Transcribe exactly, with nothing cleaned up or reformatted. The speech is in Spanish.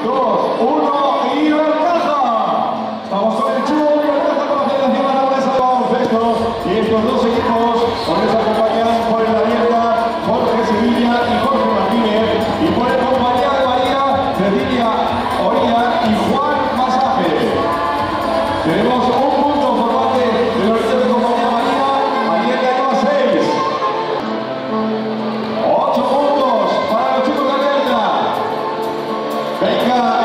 dos, uno y ventaja. Estamos con el Chugo y ventaja con la Federación Aragonesa de Baloncesto. Y estos dos equipos nos les acompañan por el abierta Jorge Sevilla y Jorge Martínez. Y por el compañía de María, Cecilia Oría y Juan Masaje. Tenemos un punto por parte de los de compañía María. María que lleva seis. Ocho puntos para los chicos de Delta. Venga.